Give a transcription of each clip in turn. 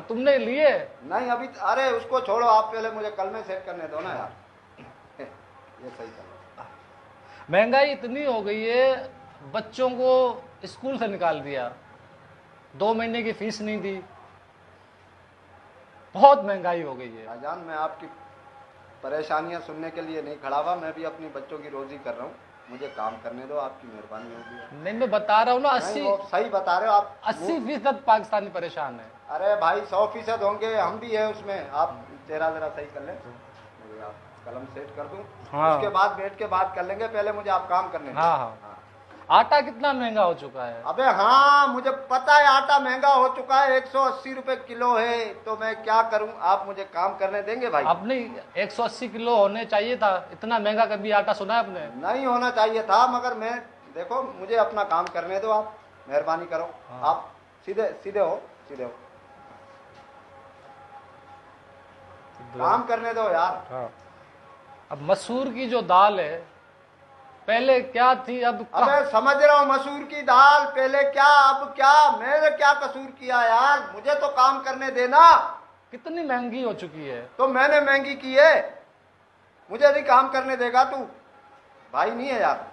तुमने लिए? नहीं अभी, अरे उसको छोड़ो, आप पहले मुझे कल में सेट करने दो ना यार। ये सही चलो। महंगाई इतनी हो गई है, बच्चों को स्कूल से निकाल दिया, 2 महीने की फीस नहीं दी, बहुत महंगाई हो गई है। भाईजान मैं आपकी परेशानियां सुनने के लिए नहीं खड़ा हुआ, मैं भी अपनी बच्चों की रोजी कर रहा हूँ, मुझे काम करने दो, आपकी मेहरबानी होगी। नहीं, मैं बता रहा हूँ ना, 80 सही बता रहे हो आप। 80% पाकिस्तानी परेशान है। अरे भाई 100% होंगे, हम भी है उसमें। आप चेहरा जरा सही कर लें, आप कलम सेट कर दूं। हाँ। उसके बाद बैठ के बात कर लेंगे, पहले मुझे आप काम करने दें। हाँ हाँ। आटा कितना महंगा हो चुका है? अबे हाँ, मुझे पता है आटा महंगा हो चुका है, 180 रुपए किलो है, तो मैं क्या करूं, आप मुझे काम करने देंगे भाई? अब नहीं, 180 किलो होने चाहिए था, इतना महंगा कभी आटा सुना है आपने? नहीं होना चाहिए था, मगर मैं, देखो मुझे अपना काम करने दो, आप मेहरबानी करो। हाँ। आप सीधे सीधे हो, सीधे हो, काम करने दो यार। हाँ। अब मसूर की जो दाल है, पहले क्या थी, अब अबे समझ रहा हूँ, मसूर की दाल पहले क्या अब क्या, मैंने क्या कसूर किया यार, मुझे तो काम करने देना। कितनी महंगी हो चुकी है। तो मैंने महंगी की है, मुझे नहीं काम करने देगा तू? भाई नहीं है यार,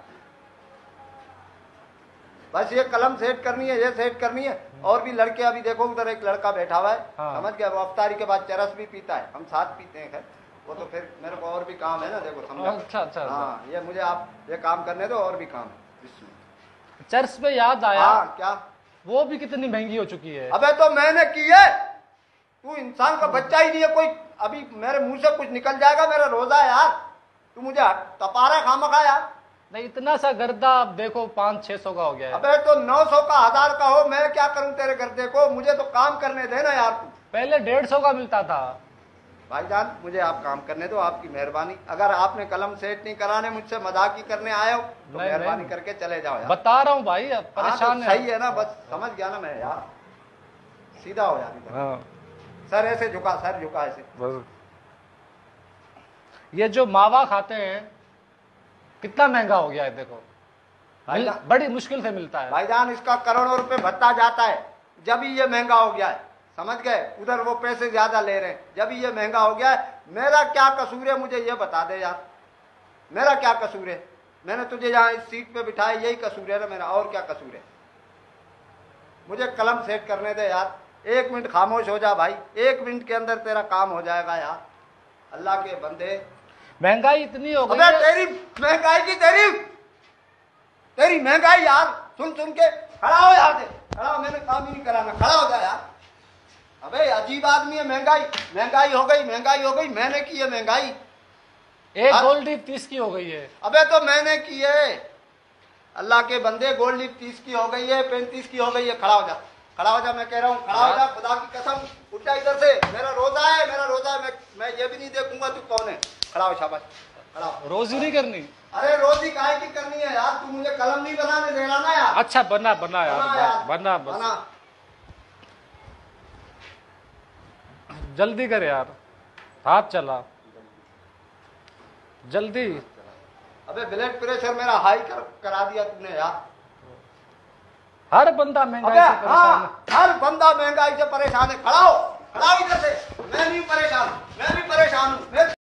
बस ये कलम सेट करनी है, ये सेट करनी है। और भी लड़के, अभी देखो उधर एक लड़का बैठा हुआ है। हाँ। समझ गया, वो अफ्तारी के बाद चरस भी पीता है, हम साथ पीते हैं। खैर वो तो फिर मेरे को और भी काम है ना, देखो समझा। अच्छा। हाँ, ये मुझे आप ये काम करने दो, और भी काम है इसमें। चर्च पे याद आया। हाँ क्या? वो भी कितनी महंगी हो चुकी है। अबे तो मैंने की है, तू इंसान का बच्चा ही नहीं है कोई। अभी मेरे मुंह से कुछ निकल जाएगा, मेरा रोजा है यार, तू मुझे तपारा खामखा यार। नहीं, इतना सा गर्दा अब देखो 500-600 का हो गया है। अबे तो 900 का, 1000 का हो, मैं क्या करूं तेरे गर्दे को? मुझे तो काम करने देना यार तू। पहले 150 का मिलता था। भाईजान मुझे आप काम करने दो, आपकी मेहरबानी। अगर आपने कलम सेट नहीं कराने, मुझसे मजाक ही करने आए हो, तो मेहरबानी करके चले जाओ यार। बता रहा हूँ भाई, अब परेशान है। सही है ना, बस समझ गया ना मैं यार। सीधा हो यार इधर। हाँ। सर ऐसे झुका, सर झुका ऐसे बस। ये जो मावा खाते हैं कितना महंगा हो गया है, देखो बड़ी मुश्किल से मिलता है। भाईजान इसका करोड़ों रुपए भत्ता जाता है, जब ही ये महंगा हो गया है। समझ गए, उधर वो पैसे ज्यादा ले रहे हैं, जब ही ये महंगा हो गया है। मेरा क्या कसूर है, मुझे ये बता दे यार, मेरा क्या कसूर है? मैंने तुझे यहाँ इस सीट पे बिठाया, यही कसूर है ना मेरा, और क्या कसूर है? मुझे कलम सेट करने दे यार। 1 मिनट खामोश हो जा भाई, 1 मिनट के अंदर तेरा काम हो जाएगा यार। अल्लाह के बंदे, महंगाई इतनी हो गई है। तेरी महंगाई की तेरी महंगाई यार, सुन सुन के खड़ा हो यार, खड़ा हो, मैंने काम ही नहीं कराना, खड़ा हो जा यार। अबे अजीब आदमी है। महंगाई हो गई, मैंने की है महंगाई। एक गोल्ड डिप 30 की हो गई है। अबे तो मैंने की है, अल्लाह के बंदे, गोल्ड डिप 30 की हो गई है, 35 की हो गई है। खड़ा हो जा, मैं कह रहा हूँ, खड़ा हो जा, खुदा की कसम, उठ जा इधर से। मेरा रोजा है, मैं ये भी नहीं देखूंगा तू कौन है। खड़ा हो, शाबाश, खड़ा हो। रोजी नहीं करनी? अरे रोजी काहे की करनी है यार, तू मुझे कलम नहीं बनाने दे रहा ना यार। अच्छा बना यार, बना बस। बना। जल्दी कर यार, हाथ चला जल्दी। अबे ब्लड प्रेशर मेरा हाई करा दिया तूने यार। हर बंदा महंगाई से परेशान है। हर बंदा महंगाई से परेशान है। खड़ा हो इधर से। मैं नहीं परेशान, मैं भी परेशान हूँ।